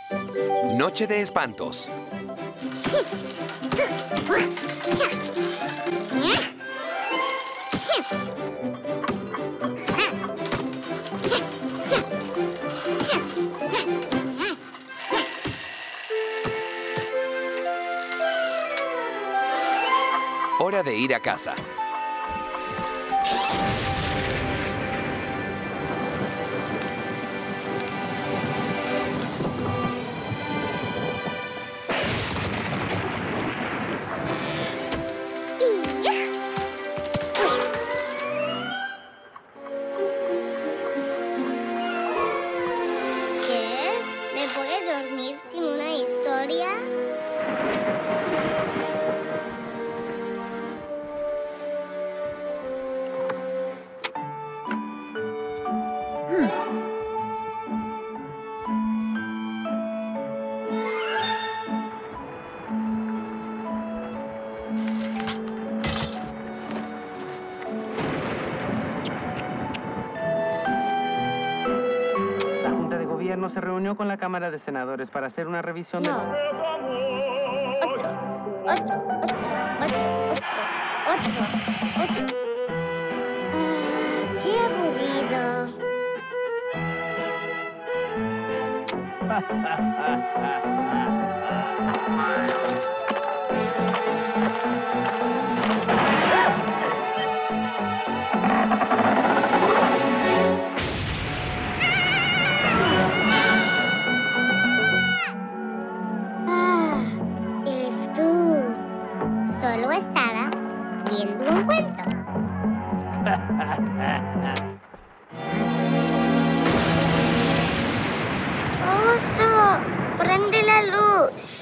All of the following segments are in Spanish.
Noche de espantos. Hora de ir a casa. ¿Qué? ¿Me puedes dormir sin una historia? La Junta de Gobierno se reunió con la Cámara de Senadores para hacer una revisión de... Otro. Ah, qué aburrido. Ah, eres tú. Solo estaba viendo un cuento. ¡Oso! ¡Prende la luz!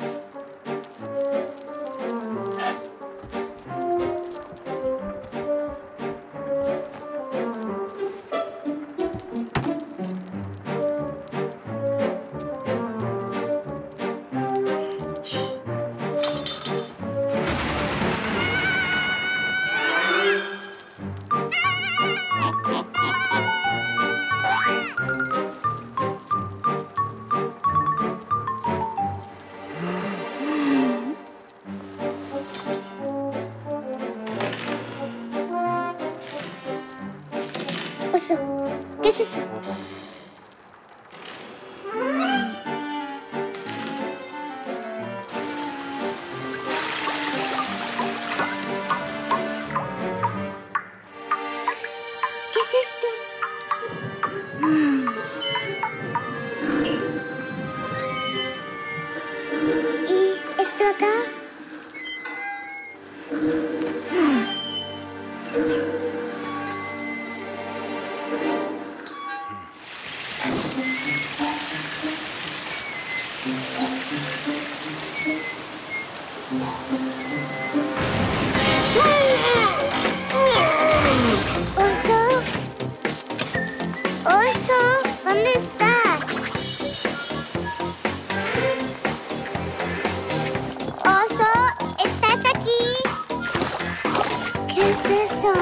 Oso, ¿qué es eso? ¿Qué es esto? ¿Y esto acá? ¡Oso! ¡Oso! ¿Dónde estás? ¡Oso! ¿Estás aquí? ¿Qué es eso?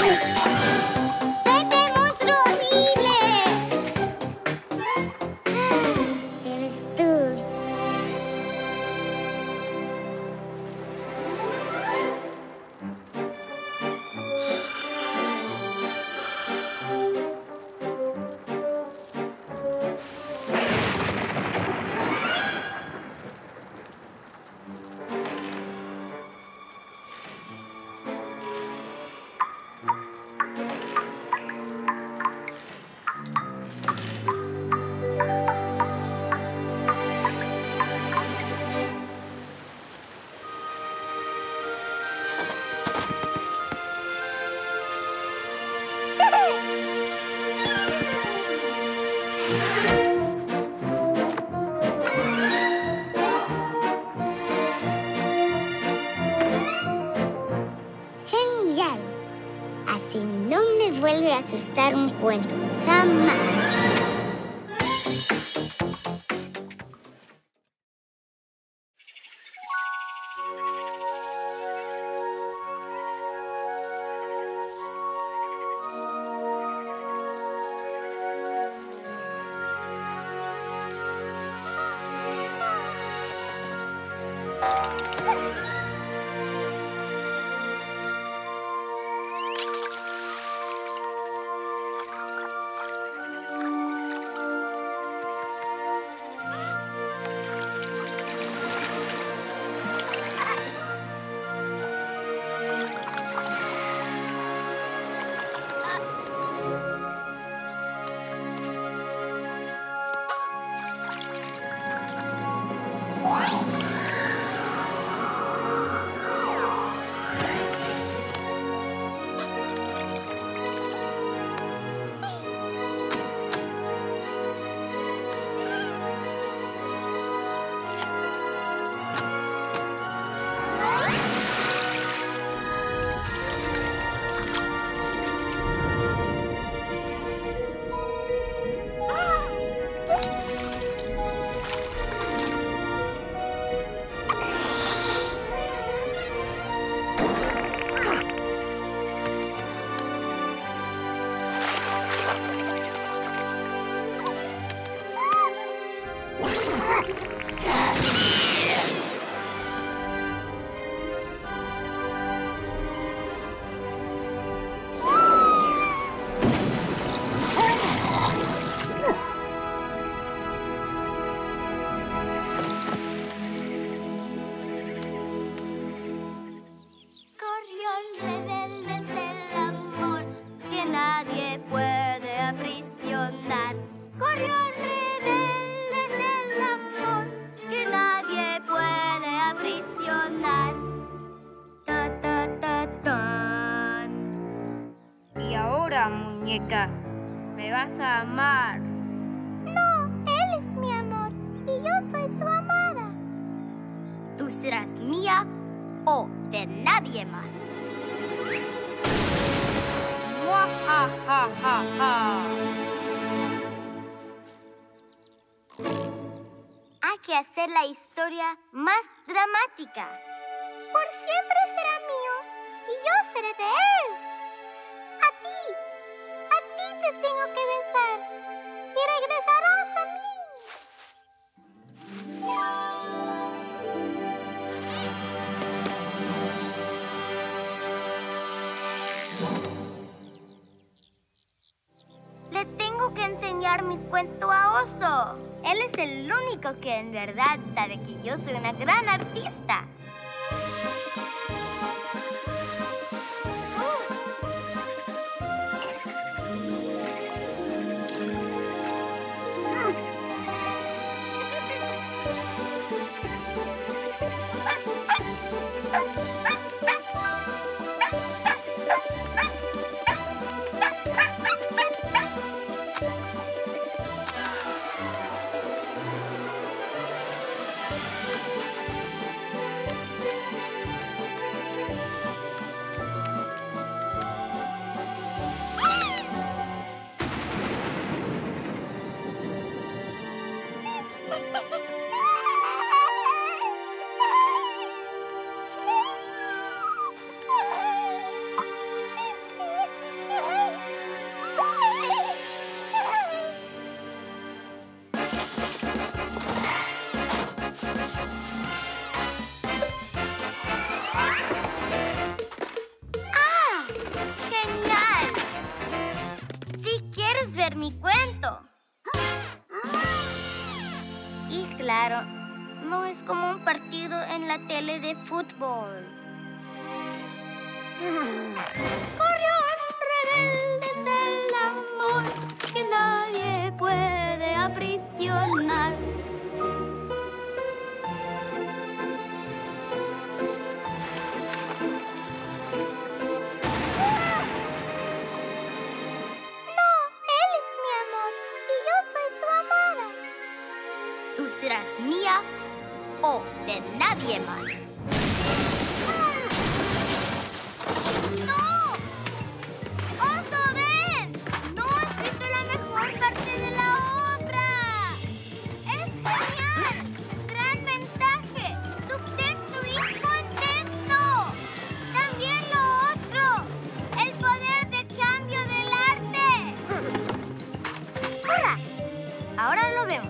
¡Vete, monstruo horrible! Eres tú. Genial. Así no me vuelve a asustar un cuento. Jamás. muñeca. Me vas a amar. No, él es mi amor y yo soy su amada. Tú serás mía o de nadie más. ¡Muajajajaja! Hay que hacer la historia más dramática. Por siempre será mío y yo seré de él. A ti te tengo que besar y regresarás a mí. Le tengo que enseñar mi cuento a Oso. Él es el único que en verdad sabe que yo soy una gran artista. no es como un partido en la tele de fútbol. Corrión rebelde es el amor que nadie puede aprisionar. No, él es mi amor y yo soy su amada. Tú serás mía o de nadie más. ¡No! ¡Oso, ven! ¡No has visto la mejor parte de la obra! ¡Es genial! ¡Gran mensaje! ¡Subtexto y contexto! ¡También lo otro! ¡El poder de cambio del arte! ¡Hurra! Ahora lo vemos.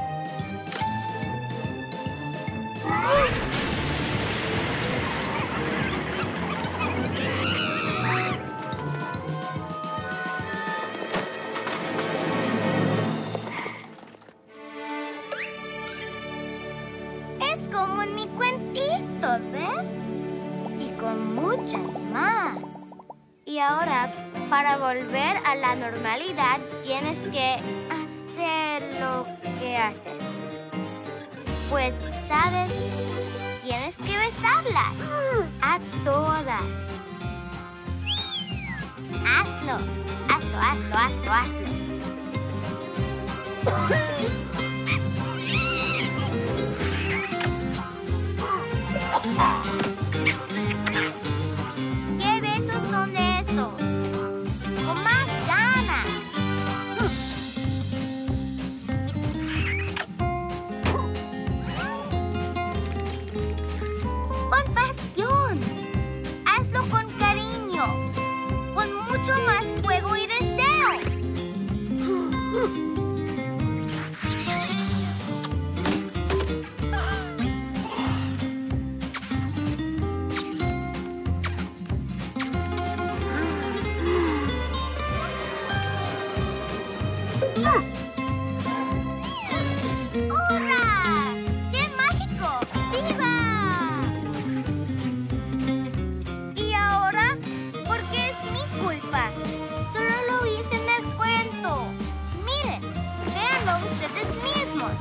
Es como en mi cuentito, ¿ves? Y con muchas más. Y ahora, para volver a la normalidad, tienes que hacer lo que haces. Pues, ¿sabes? Tienes que besarlas. A todas. Hazlo. Hazlo, hazlo, hazlo, hazlo. ¿Qué besos son esos? Con más ganas. Con pasión. Hazlo con cariño. Con mucho más fuego y deseo. ¡Hurra! ¡Qué mágico! ¡Viva! ¿Y ahora? ¿Por qué es mi culpa? Solo lo hice en el cuento. Miren, véanlo ustedes mismos.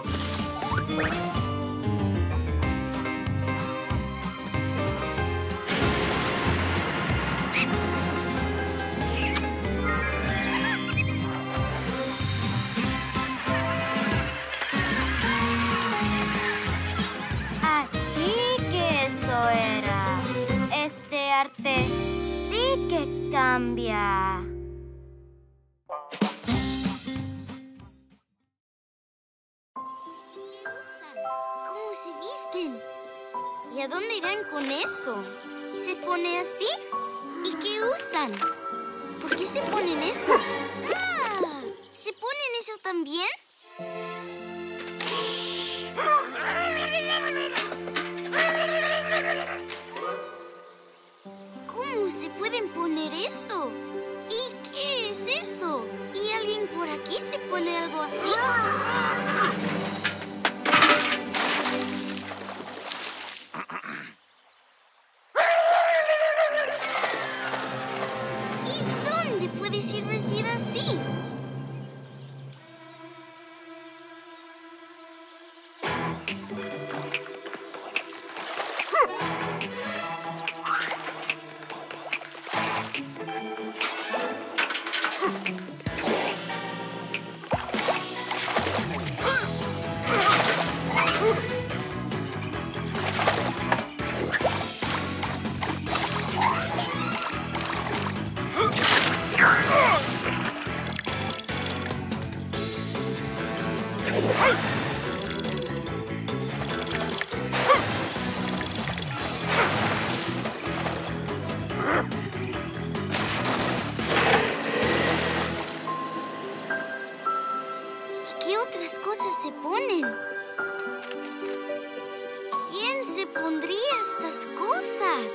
Así que eso era. Este arte sí que cambia. ¿Qué usan? ¿Cómo se visten? ¿Y a dónde irán con eso? ¿Se pone así? ¿Y qué usan? ¿Por qué se ponen eso? ¡Ah! ¿Se ponen eso también? ¿Cómo se pueden poner eso? ¿Y qué es eso? ¿Y alguien por aquí se pone algo así? ¿Y dónde puedes ir vestido así? ¿Y qué otras cosas se ponen? ¿Quién se pondría estas cosas?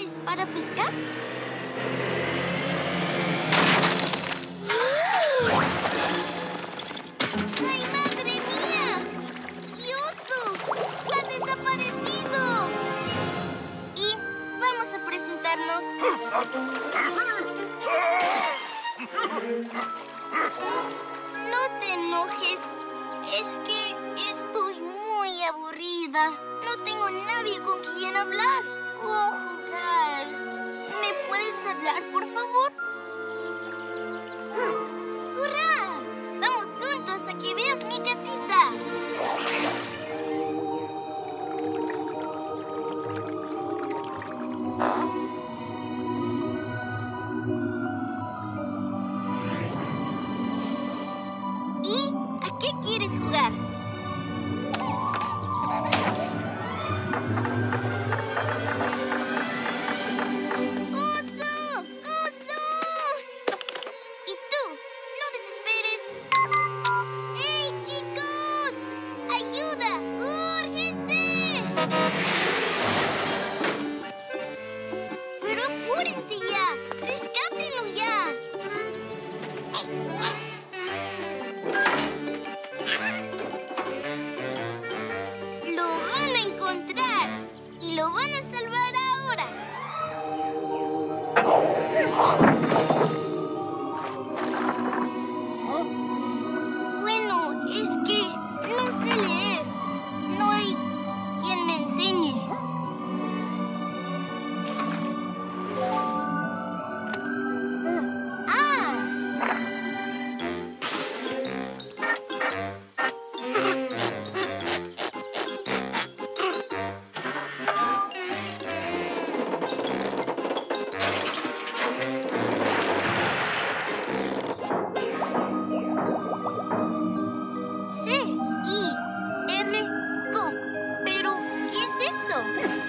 ¿Es para pescar? ¡Ay, madre mía! ¡Yosu! ¡Ha desaparecido! Y vamos a presentarnos. No te enojes. Es que estoy muy aburrida. No tengo nadie con quien hablar o jugar. ¿Me puedes hablar, por favor? ¡Hurra! ¡Vamos juntos a que veas mi casita! ¿Y a qué quieres jugar? ¡Oso! ¡Oso! Y tú, no desesperes. ¡Hey, chicos! ¡Ayuda! ¡Urgente! Pero apúrense ya. ¡Rescátenlo ya! Lo van a encontrar y lo van a salvar ahora. Bueno, es que no sé leer. No hay quien me enseñe. ¡Ah! C-I-R-CO. ¿Pero qué es eso?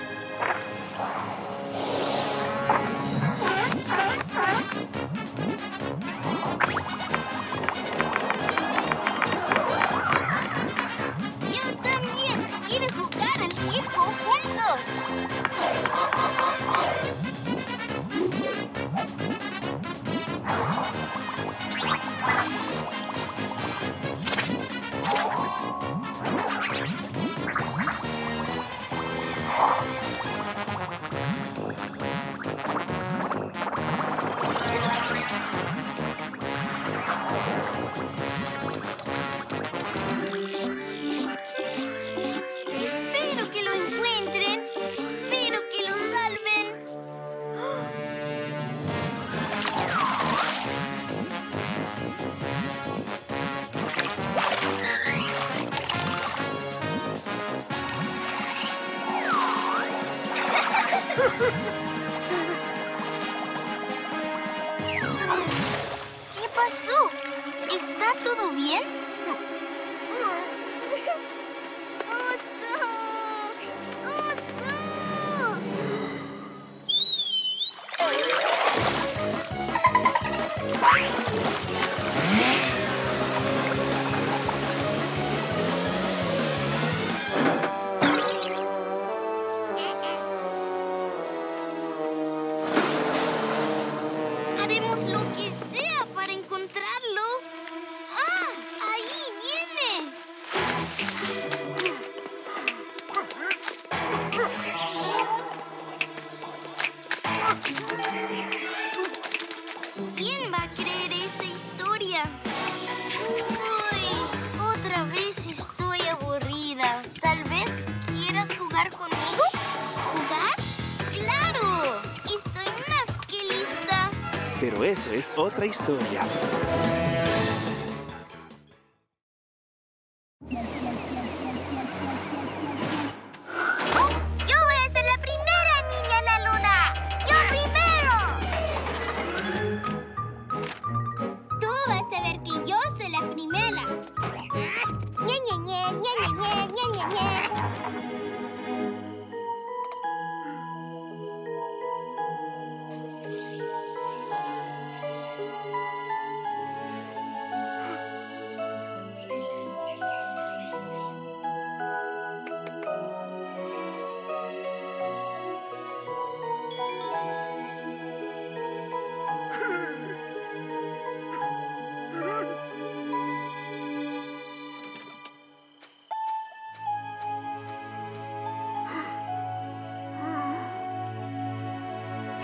Yo también quiero jugar al circo juntos. Espero que lo encuentren. Espero que lo salven. ¿Qué pasó? ¿Está todo bien? ¡Oso! ¡Oso! Haremos lo que sea para encontrarlo. ¡Ah! ¡Ahí viene! ¿Quién va a creer esa historia? Uy, otra vez estoy aburrida. Tal vez quieras jugar conmigo. ¿Jugar? ¡Claro! Estoy más que lista. Pero eso es otra historia. ¡Yo voy a ser la primera niña en la luna! ¡Yo primero! Tú vas a ver que yo soy la primera. ¡Ñe, ñe, ñe, ñe, ñe, ñe, ñe, ñe!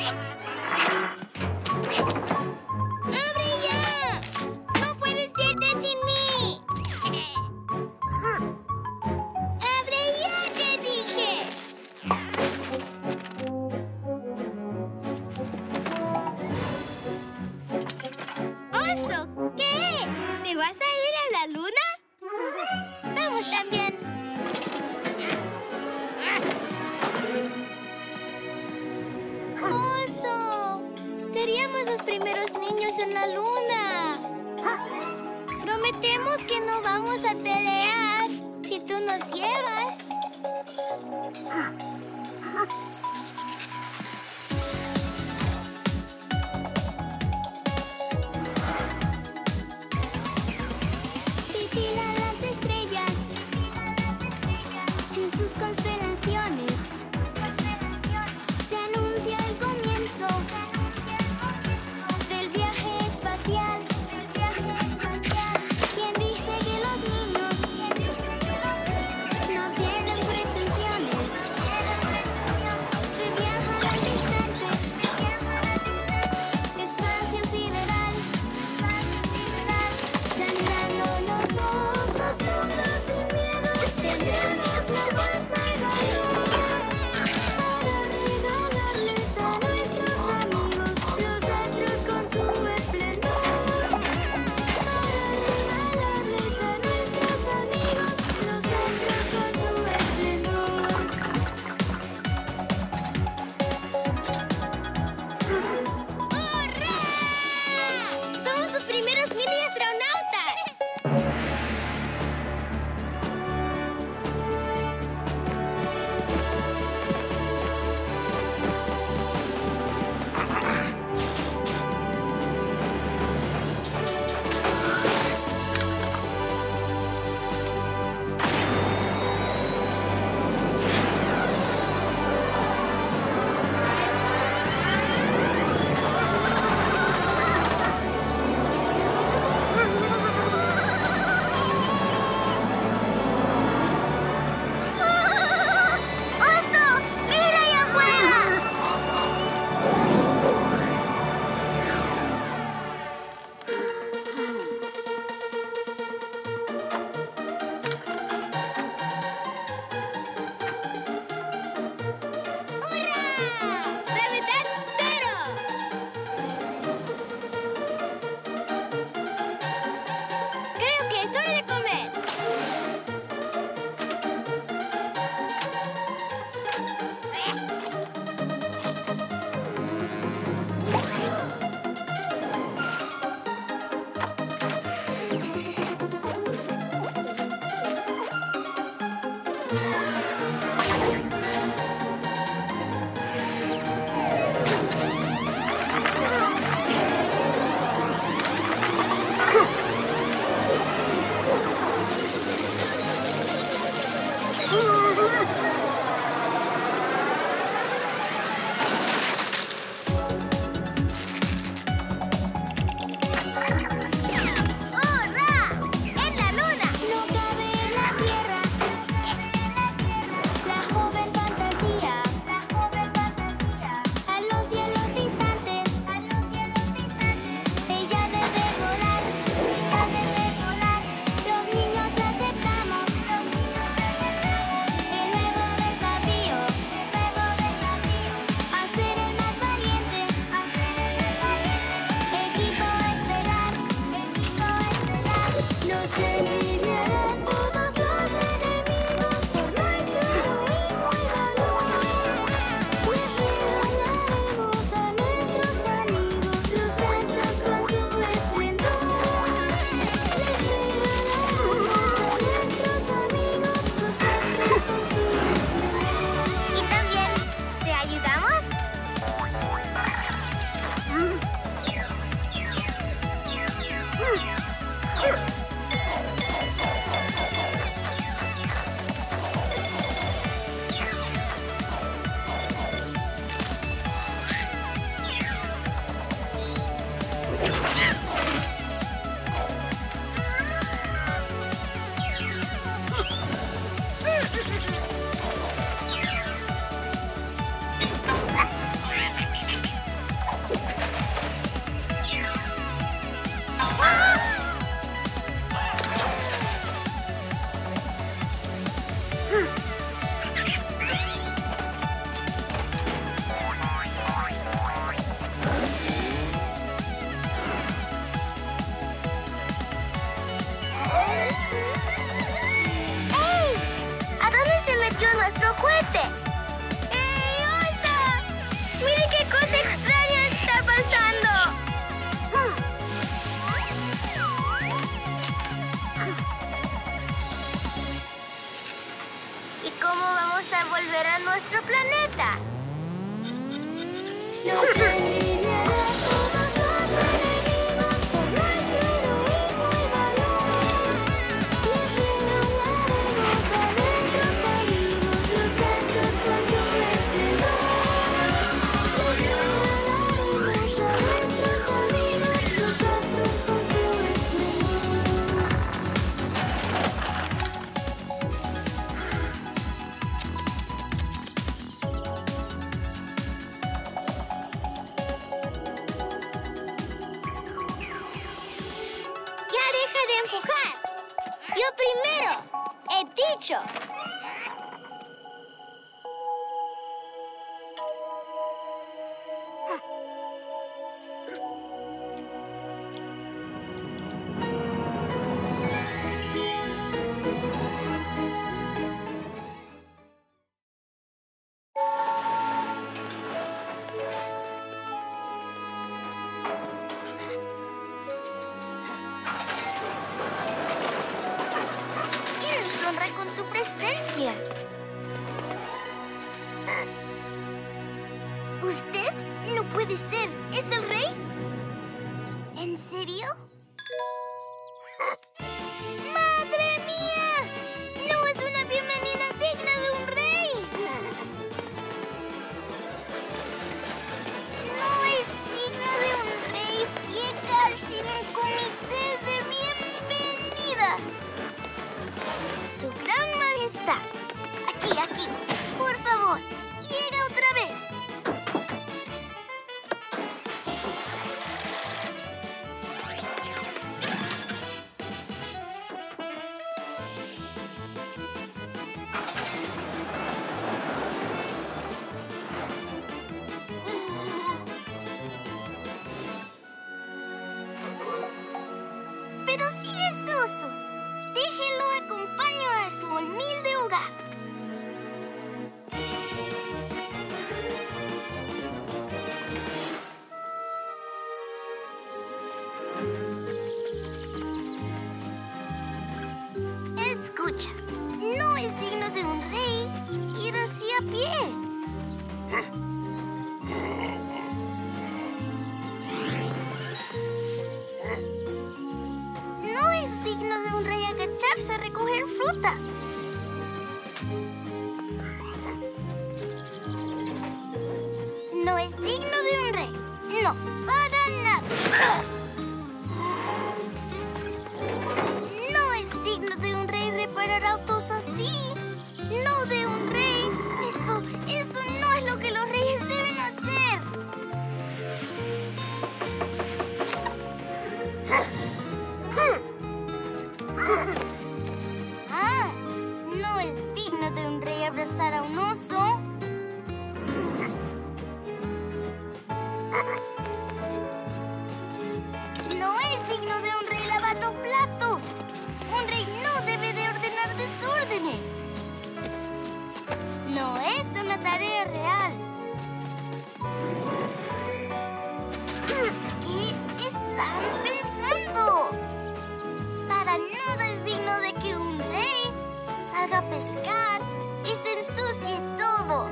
¡Abre ya! ¡No puedes irte sin mí! ¡Abre ya, te dije! ¡Oso! ¿Qué? ¿Te vas a ir a la luna? Vamos también. ¡Oso! Seríamos los primeros niños en la luna. Prometemos que no vamos a pelear si tú nos llevas. Titilan las estrellas en sus constelaciones. Se anuncia el comienzo del viaje espacial. ¿Quién dice que los niños no tienen pretensiones? volver a nuestro planeta. Nos aliviará todos los enemigos por nuestro heroísmo y valor. Les regalaremos a nuestros amigos los astros con su esplendor. Les regalaremos a nuestros amigos los astros con su esplendor. ¡Ya deja de empujar! ¡Yo primero! ¡He dicho! ¡Él honra con su presencia! ¿Usted? No puede ser. ¿Es el rey? ¿En serio? ¡Madre mía! ¡No es una bienvenida digna de un rey! No es digno de un rey llegar sin un comité de bienvenida. Su gran majestad. Aquí. Por favor, llega otra vez. Pero si es oso, déjelo acompaño a su humilde hogar. Escucha, no es digno de un rey ir así a pie. No es digno de un rey agacharse a recoger frutas. No es digno de un rey. No, para nada. No es digno de un rey reparar autos así. No de un rey. Eso no es lo que los reyes deben hacer. Ah, no es digno de un rey abrazar a un oso. No es digno de un rey lavar los platos. Un rey no debe de ordenar desórdenes. No es una tarea real. ¿Qué están pensando? Para nada es digno de que un rey salga a pescar y se ensucie todo.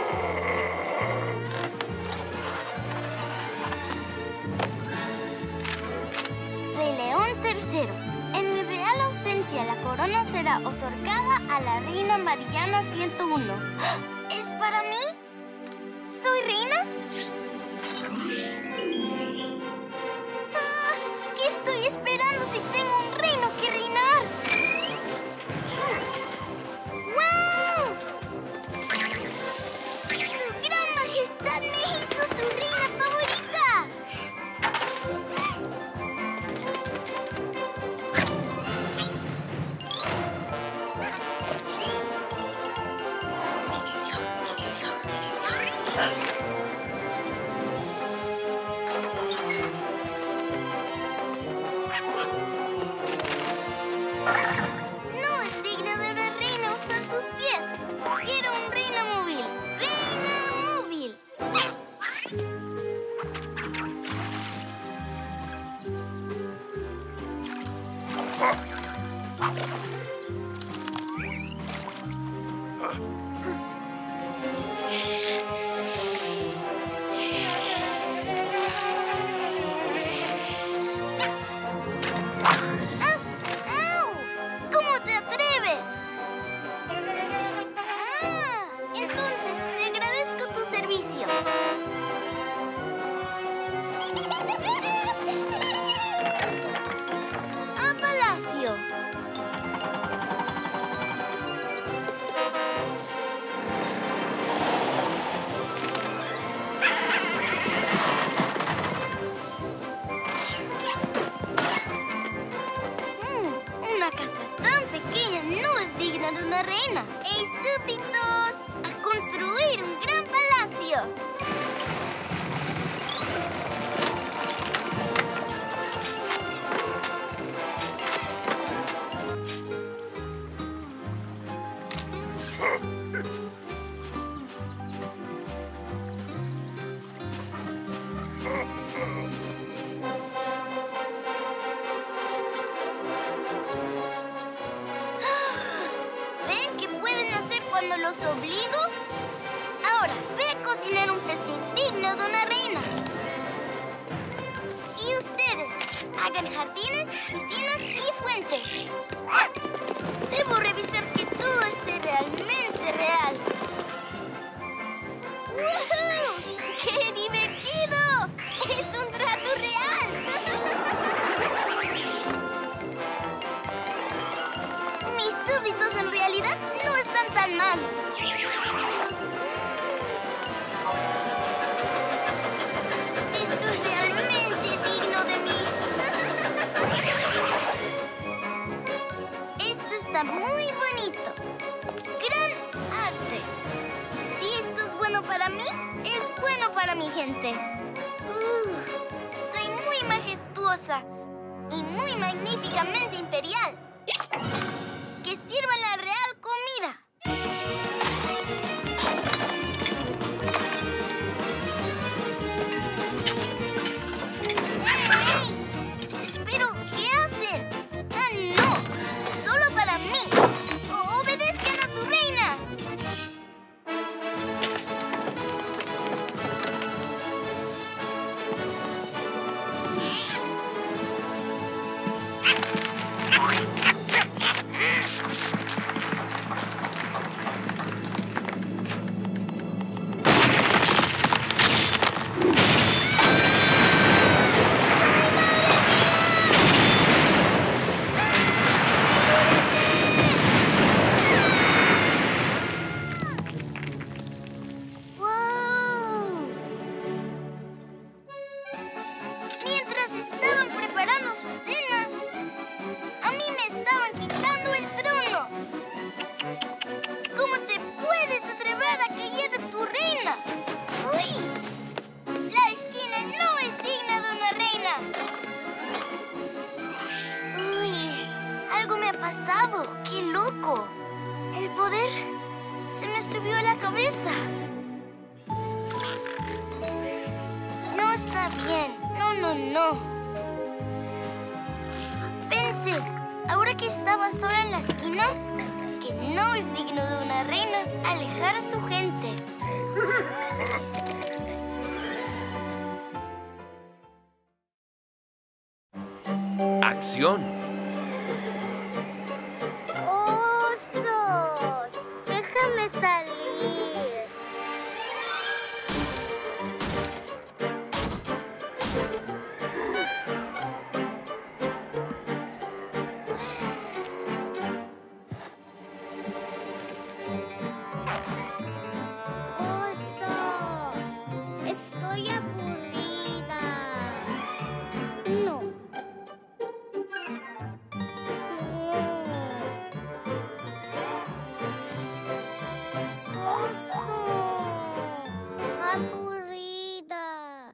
Rey León III, en mi real ausencia la corona será otorgada a la reina Mariana 101. ¿Es para mí? ¿Soy reina? ¿Qué estoy esperando si tengo un reino que reinar? ¡Wow! ¡Su gran majestad me hizo su reina favorita! hagan jardines, piscinas y fuentes. Debo revisar que todo esté realmente real. ¡Woohoo! ¡Qué divertido! ¡Es un rato real! Mis súbditos en realidad no están tan mal. Esto es realmente digno de mí. Esto está muy bonito. Gran arte. Si esto es bueno para mí, es bueno para mi gente. Soy muy majestuosa y muy magníficamente imperial. ¡Que sirva la real comida! ¡Hey! ¿Pero qué hacen? ¡Ah, no! ¡Solo para mí! ¡Obedezcan a su reina! ¡Wow! Mientras estaban preparando su cena, a mí me estaban quitando el trono. ¿Cómo te puedes atrever a callar a tu reina? ¡Uy! La esquina no es digna de una reina. ¡Uy! Algo me ha pasado. ¡Qué loco! El poder se me subió a la cabeza. No está bien. No, no, no. Pensé, ahora que estaba sola en la esquina, que no es digno de una reina alejar a su gente. Acción. ¡Oso! ¡Déjame salir! ¡Oso! Estoy aburrida. No. Oso. Aburrida.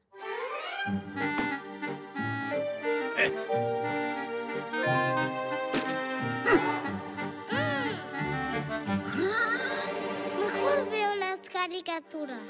Mejor veo las caricaturas.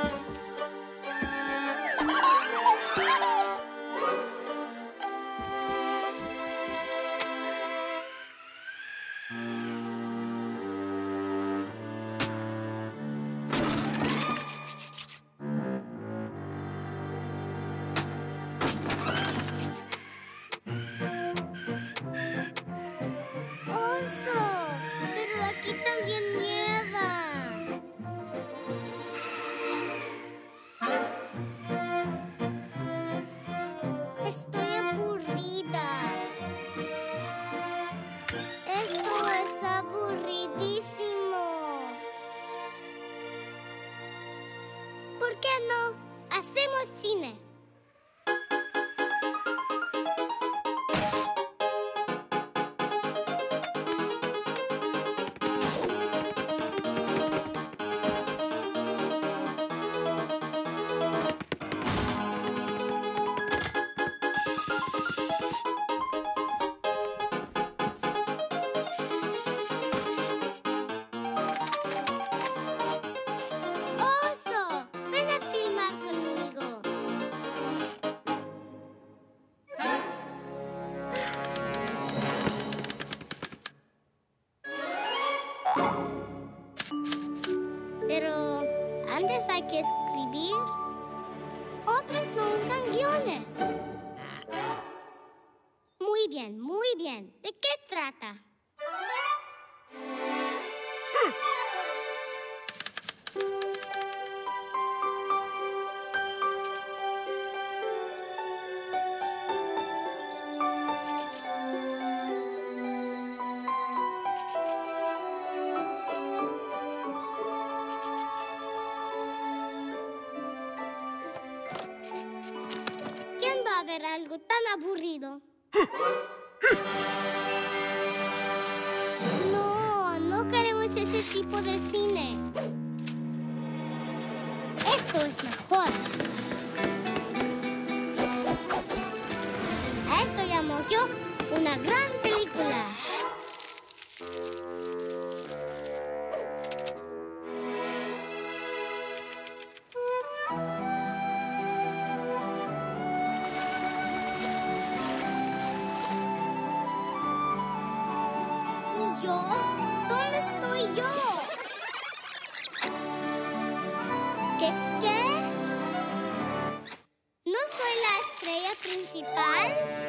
Oso, pero aquí también nieva. Estoy aburrida. Esto es aburridísimo. ¿Por qué no hacemos cine? Oso, ven a filmar conmigo. Pero antes hay que escribir. Otros no usan guiones. Muy bien, muy bien. ¿De qué trata? ¿Quién va a ver algo tan aburrido? No, no queremos ese tipo de cine. Esto es mejor. A esto llamo yo una gran película. ¿Y yo? ¿Dónde estoy yo? ¿Qué? ¿No soy la estrella principal?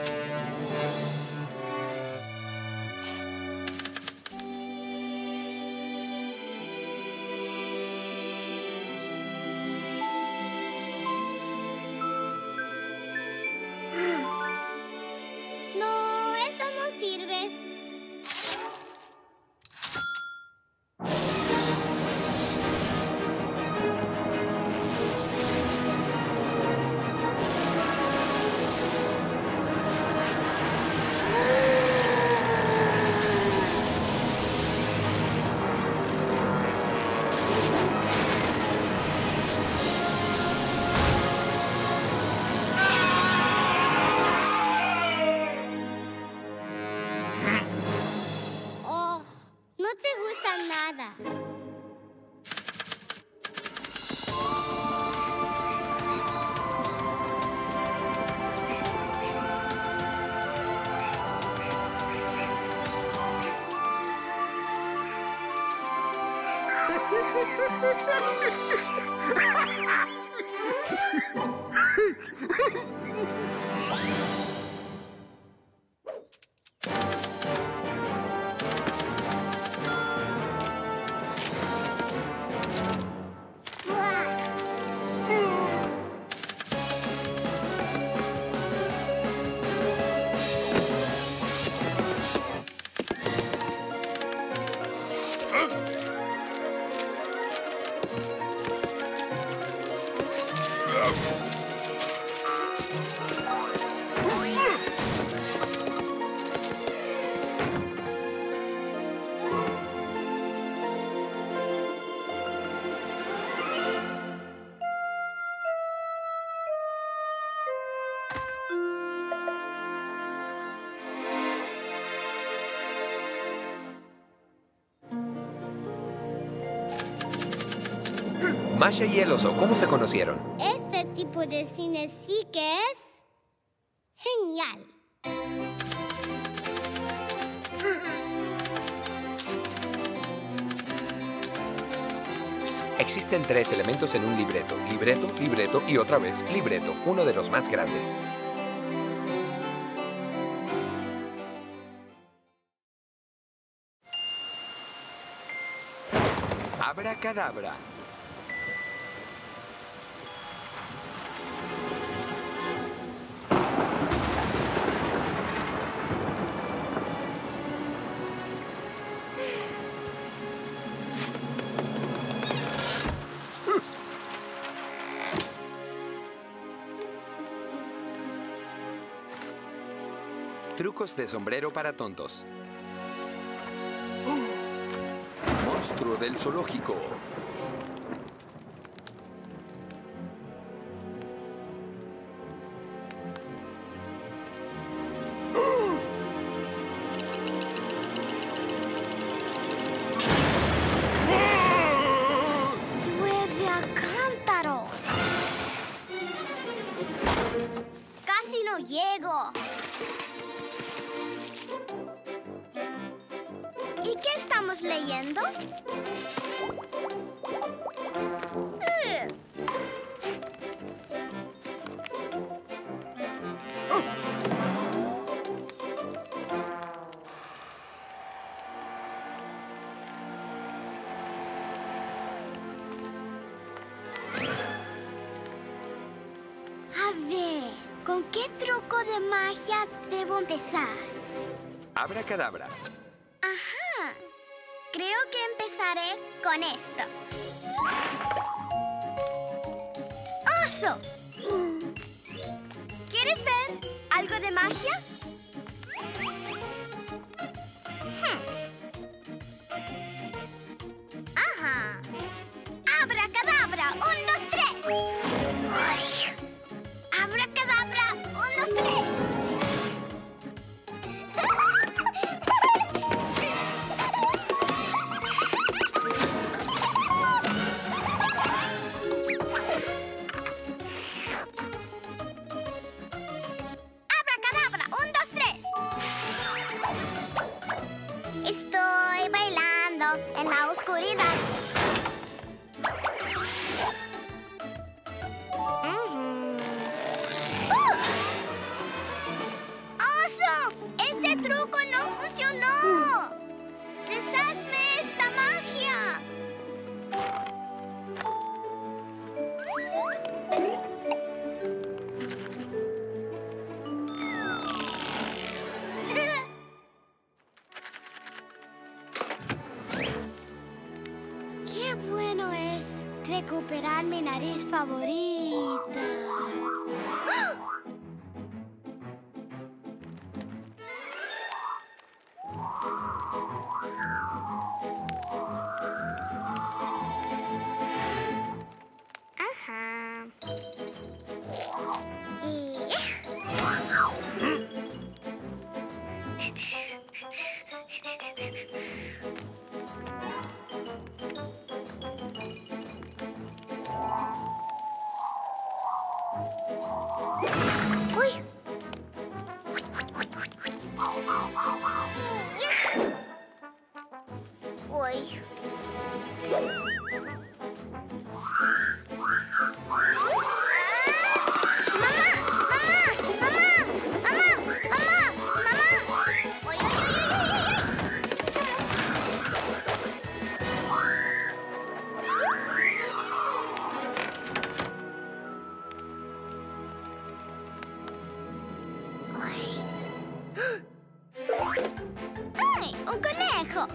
No, eso no sirve. Oh, no te gusta nada. Masha y el oso, ¿cómo se conocieron? Este tipo de cine sí que es genial. Existen 3 elementos en un libreto. Libreto, libreto y otra vez libreto, uno de los más grandes. Abracadabra. Trucos de sombrero para tontos. Monstruo del zoológico. Llueve a cántaros. Casi no llego. ¿Y qué estamos leyendo? A ver, ¿con qué truco de magia debo empezar? Abracadabra. Ajá. Creo que empezaré con esto. ¡Oso! ¿Quieres ver algo de magia? Ajá. Abracadabra, 1, 2, 3. Ay. Abracadabra, 1, 2, 3. Abracadabra, 1, 2, 3. Estoy bailando en la oscuridad. ¡Oso! ¡Este truco no funcionó! ¡Deshazme esta magia! ¡Qué bueno es recuperar mi nariz favorita! Ajá. Uy. Uy. ¡Ay! ¡Un conejo!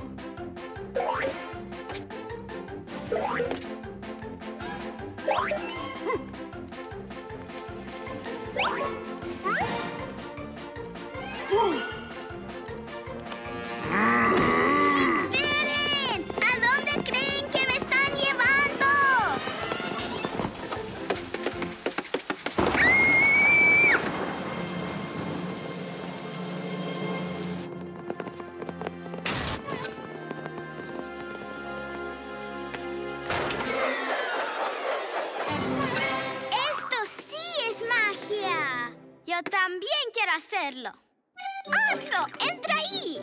¡Esperen! ¿A dónde creen que me están llevando? ¡Esto sí es magia! Yo también quiero hacerlo. ¡Oso! ¡Entra ahí!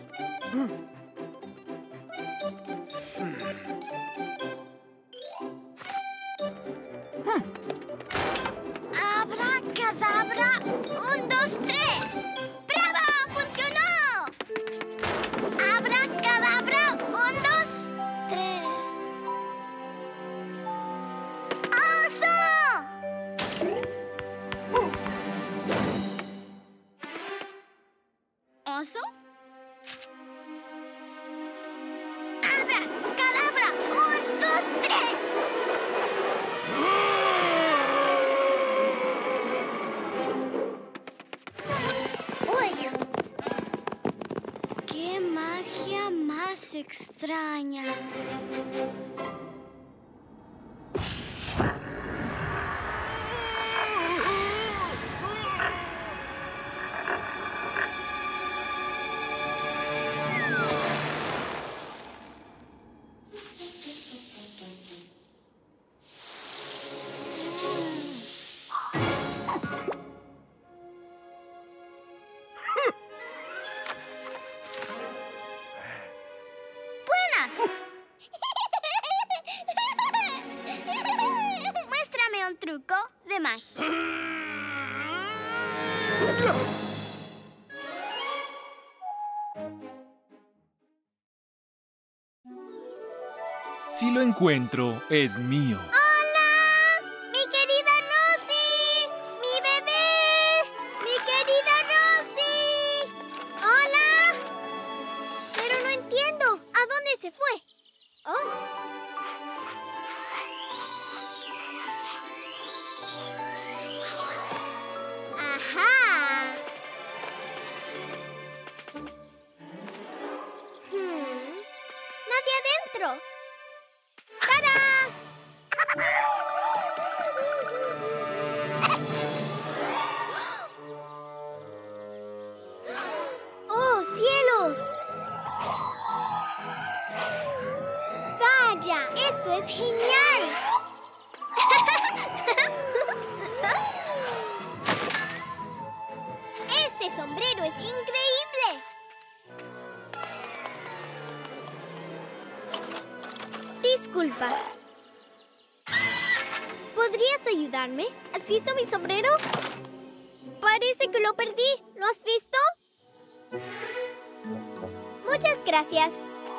¡Abracadabra! 1, 2, 3. ¡Bravo! ¡Funcionó! ¡Abracadabra! 1, 2, 3. ¡Oso! ¿Oso? ¡Abracadabra! 1, 2, 3. ¡Uy! ¡Qué magia más extraña! Muéstrame un truco de magia. Si lo encuentro, es mío. ¡Hola! ¡Mi querida Rosie! Disculpa. ¿Podrías ayudarme? ¿Has visto mi sombrero? Parece que lo perdí. ¿Lo has visto? Muchas gracias.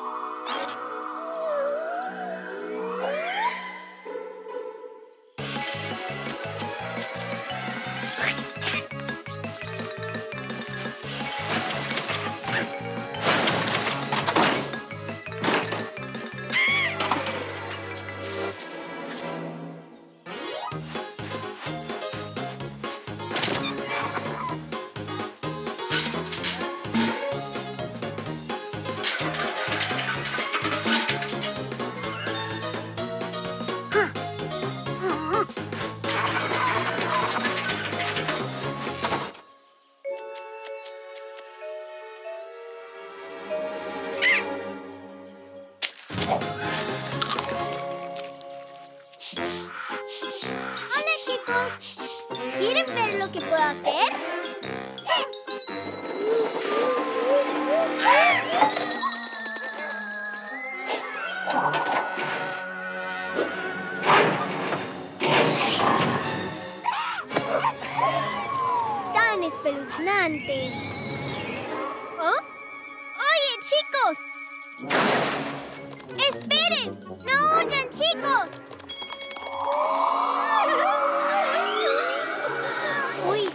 Hola, chicos. ¿Quieren ver lo que puedo hacer? Tan espeluznante. ¿Oh? ¡Oye, chicos! ¡Esperen! ¡No huyan, chicos! ¡Uy!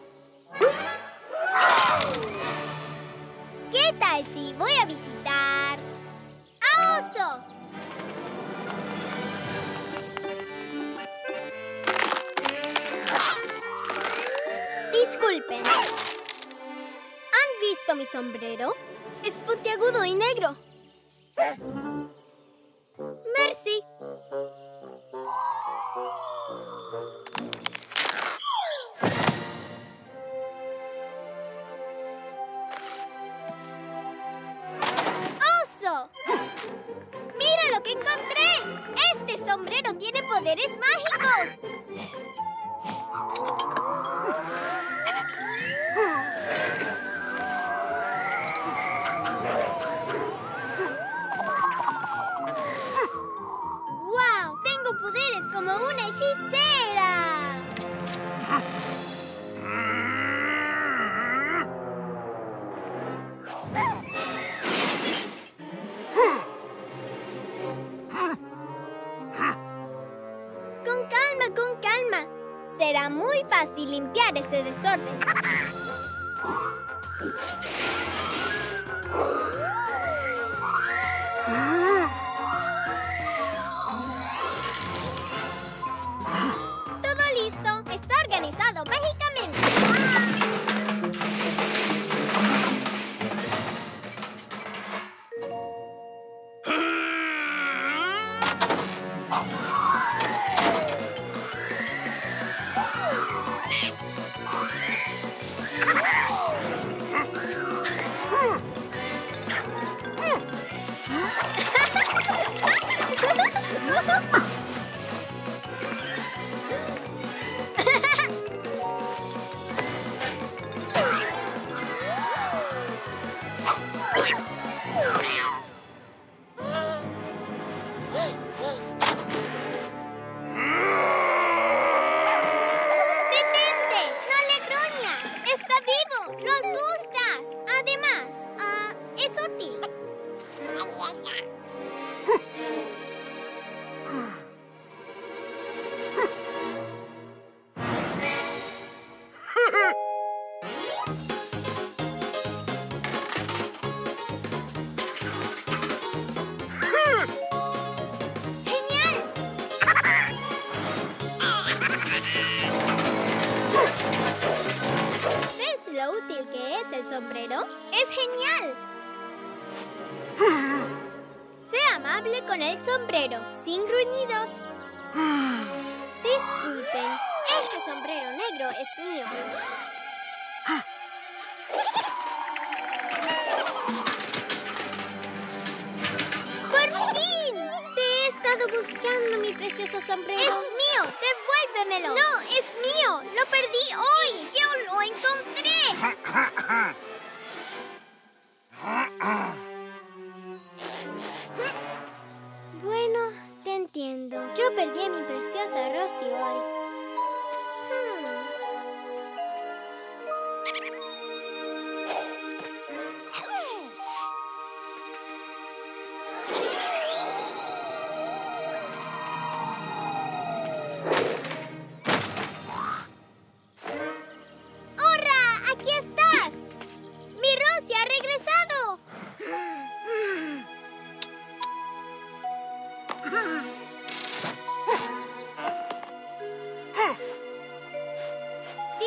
¿Qué tal si voy a visitar a Oso? Disculpen. ¿Han visto mi sombrero? Es puntiagudo y negro. Merci. ¡Oso! ¡Mira lo que encontré! ¡Este sombrero tiene poderes mágicos! ¡Wow! ¡Tengo poderes como una hechicera! Con calma, con calma. Será muy fácil limpiar ese desorden. Todo listo. Está organizado mágicamente. ¡Detente! ¡No le gruñas! ¡Está vivo! ¡Lo asustas! Además, es útil. ¡Genial! ¿Ves lo útil que es el sombrero? ¡Es genial! Sé amable con el sombrero, sin gruñidos. Disculpen, este sombrero negro es mío. ¡Por fin! Te he estado buscando, mi precioso sombrero. ¡Es mío! ¡Devuélvemelo! ¡No, es mío! ¡Lo perdí hoy! ¡Yo lo encontré! Bueno,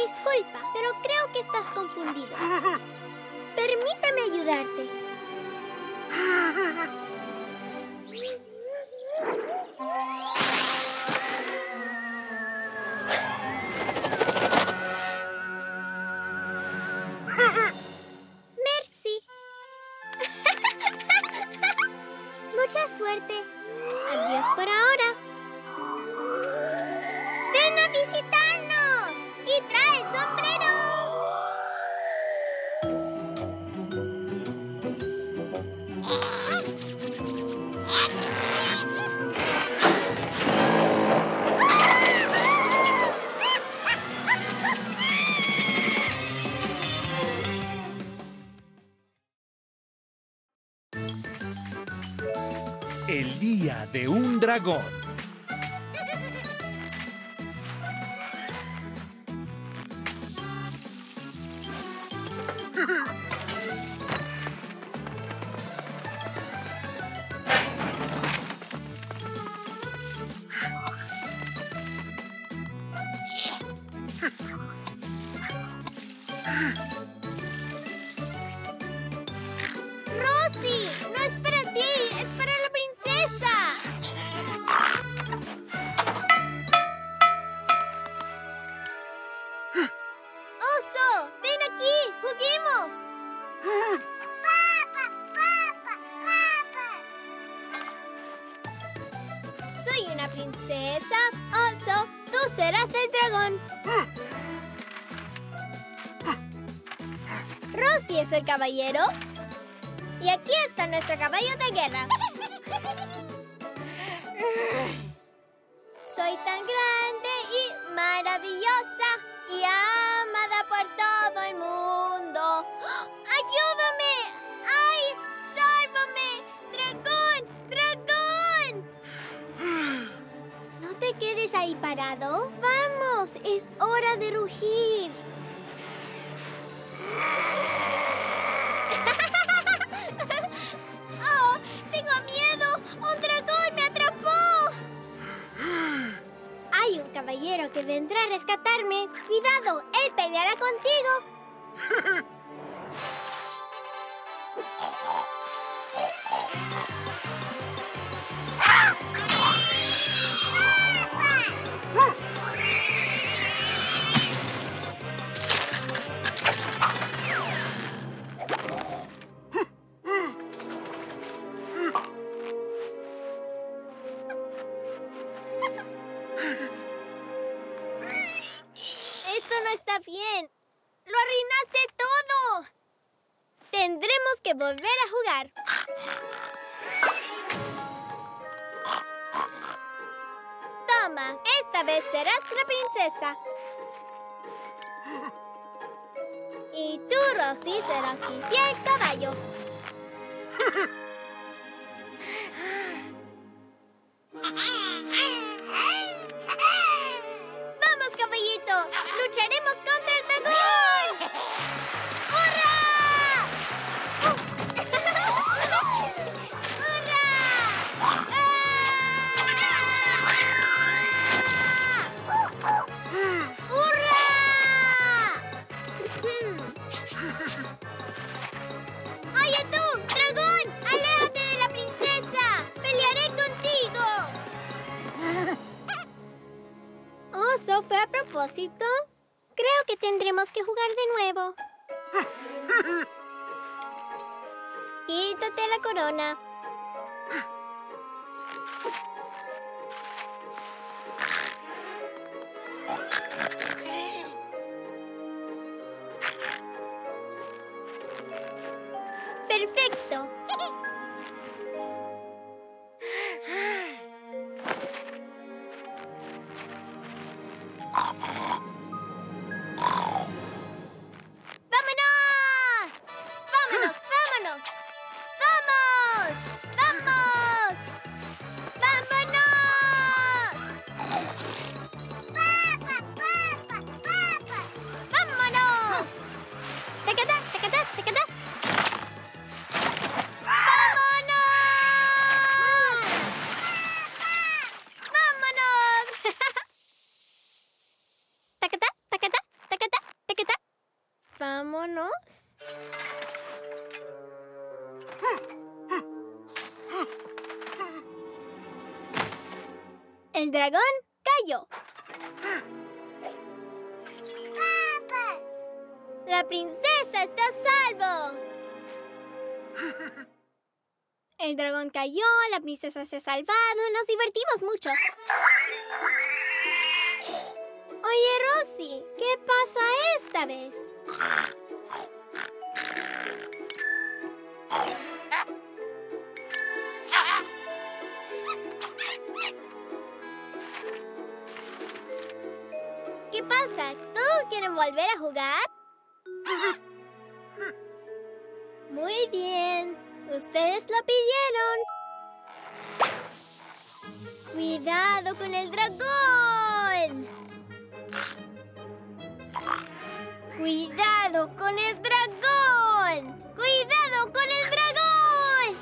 Disculpa, pero creo que estás confundido. Permítame ayudarte. Merci. Mucha suerte. Adiós por ahora. ¡Ven a visitarnos! ¡Y trae el sombrero! El día de un dragón. ¡Rosie! ¡No es para ti! ¡Es para la princesa! ¡Oso! ¡Ven aquí! ¡Juguemos! Soy una princesa. Oso, tú serás el dragón. Rosie es el caballero. Y aquí está nuestro caballo de guerra. Soy tan grande y maravillosa y amada por todo el mundo. ¡Ayúdame! ¡Ay! ¡Sálvame! ¡Dragón! ¡Dragón! No te quedes ahí parado. ¡Vamos! Es hora de rugir. ¡Oh! ¡Tengo miedo! ¡Un dragón me atrapó! Hay un caballero que vendrá a rescatarme. ¡Cuidado! ¡Él peleará contigo! Esto no está bien. ¡Lo arruinaste todo! Tendremos que volver a jugar. Toma, esta vez serás la princesa. Y tú, Rosie, serás mi fiel caballo. ¡Vamos, caballito! ¡Lucharemos contra el dragón! ¡Hurra! ¡Hurra! ¡Hurra! ¡Oye tú, dragón! ¡Aléjate de la princesa! ¡Pelearé contigo! ¿Oso fue a propósito? Creo que tendremos que jugar de nuevo. Quítate la corona. Perfecto. ¡Vámonos! ¡Vámonos! ¡Vámonos! ¡Vamos! ¡Vámonos! ¡Vámonos! ¡Tacatá, tacatá, tacatá! Vámonos. El dragón cayó. ¡Papá! La princesa está a salvo. El dragón cayó, la princesa se ha salvado, nos divertimos mucho. Oye, Rosy, ¿qué pasa esta vez? ¿Qué pasa? ¿Todos quieren volver a jugar? Muy bien. Ustedes lo pidieron. ¡Cuidado con el dragón! ¡Cuidado con el dragón! ¡Cuidado con el dragón!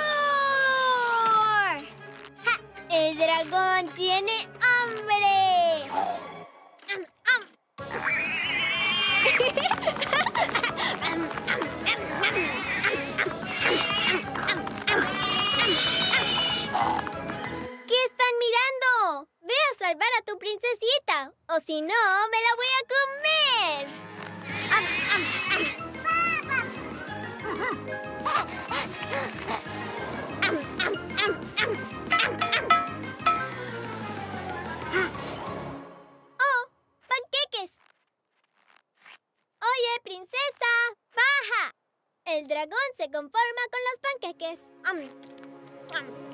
¡Roar! ¡Ja! ¡El dragón tiene hambre! ¡Am, am! ¿Qué están mirando? Ve a salvar a tu princesita, o si no, me la voy a comer. ¡Am, am, am! ¡Am, am, am, am! ¡Am, am! ¡Oh! ¡Panqueques! Oye, princesa, baja. El dragón se conforma con los panqueques. ¡Am, am!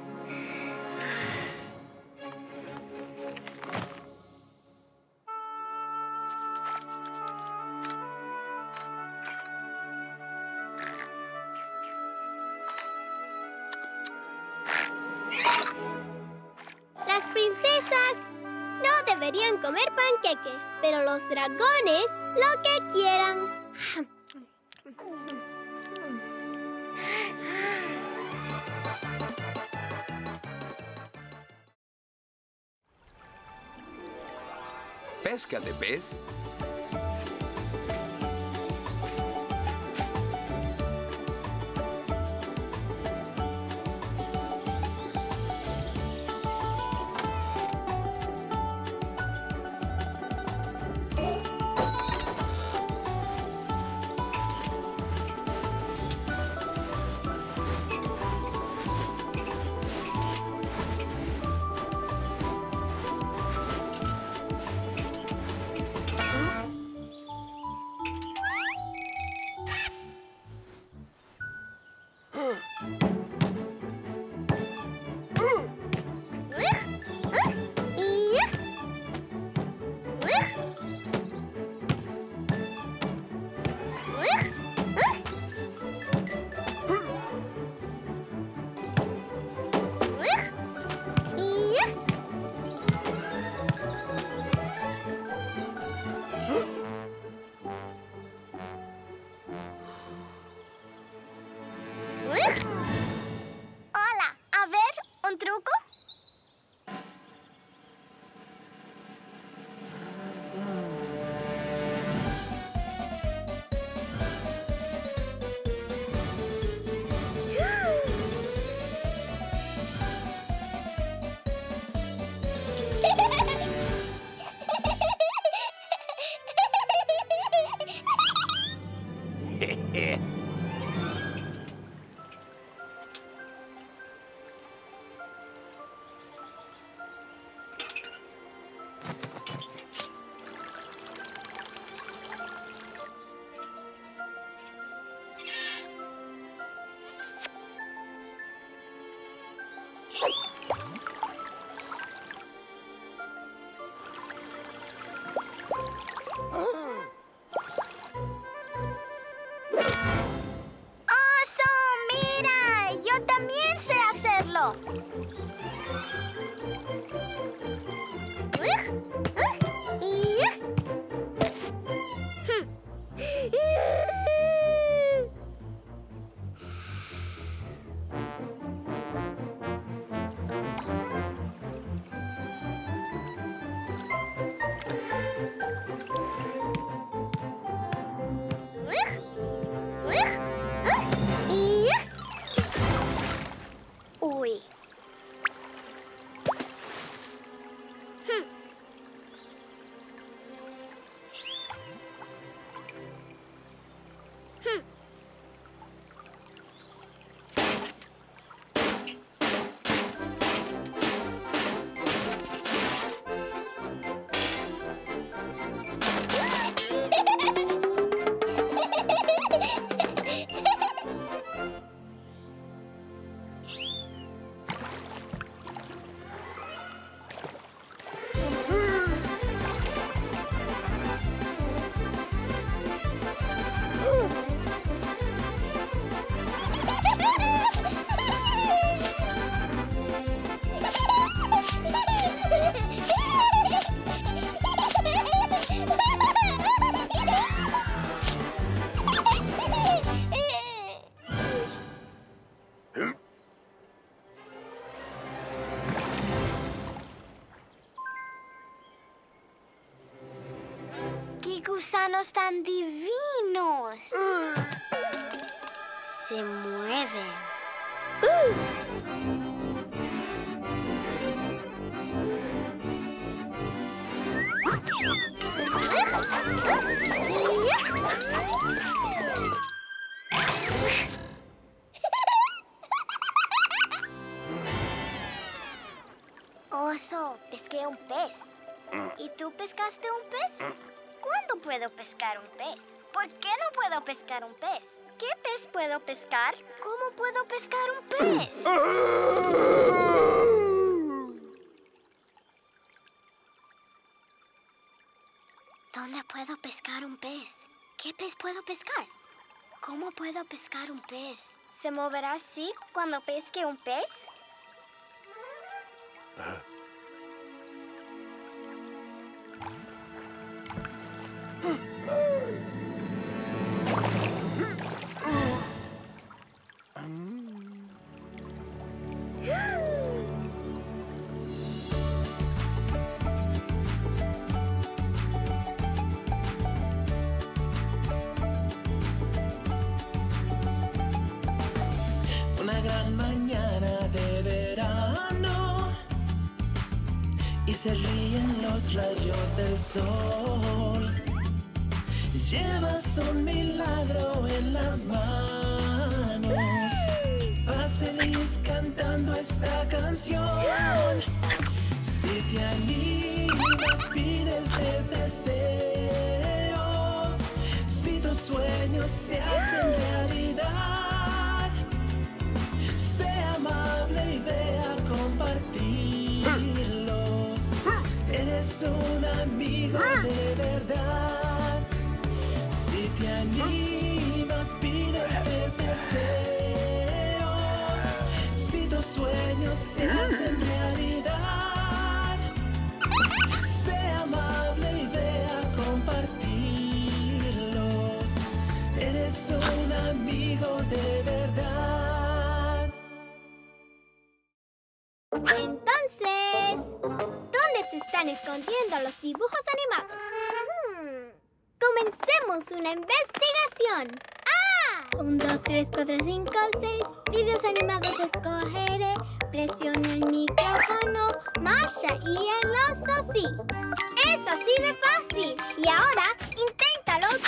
Las princesas no deberían comer panqueques, pero los dragones lo que quieran. Pesca de pez. Hola, a ver, ¿un truco? ¡Oso, mira! ¡Yo también sé hacerlo! gusanos tan divinos! Se mueven. Oso, pesqué un pez. ¿Y tú pescaste un pez? ¿Cuándo puedo pescar un pez? ¿Por qué no puedo pescar un pez? ¿Qué pez puedo pescar? ¿Cómo puedo pescar un pez? ¿Dónde puedo pescar un pez? ¿Qué pez puedo pescar? ¿Cómo puedo pescar un pez? ¿Se moverá así cuando pesque un pez? Una gran mañana de verano y se ríen los rayos del sol. Llevas un milagro en las manos. Vas feliz cantando esta canción. Si te animas, pides deseos. Si tus sueños se hacen realidad, sé amable y ve a compartirlos. Eres un amigo de verdad. Si te animas, pides deseos. Si tus sueños se hacen realidad, sé amable y ve a compartirlos. Eres un amigo de verdad. Entonces, ¿dónde se están escondiendo los dibujos animados? Comencemos una investigación. 1, 2, 3, 4, 5, 6. Videos animados escogeré. Presiona el micrófono. Masha y el oso sí. Es así de fácil. Y ahora, inténtalo